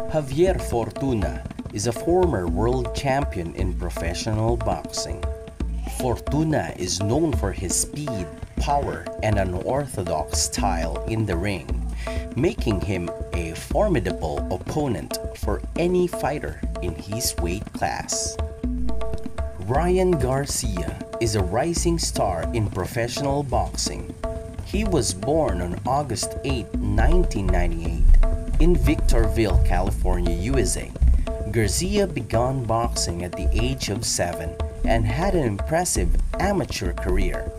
Javier Fortuna is a former world champion in professional boxing. Fortuna is known for his speed, power, and unorthodox style in the ring, making him a formidable opponent for any fighter in his weight class. Ryan Garcia is a rising star in professional boxing. He was born on August 8, 1998, in Victorville, California, USA. Garcia began boxing at the age of 7 and had an impressive amateur career.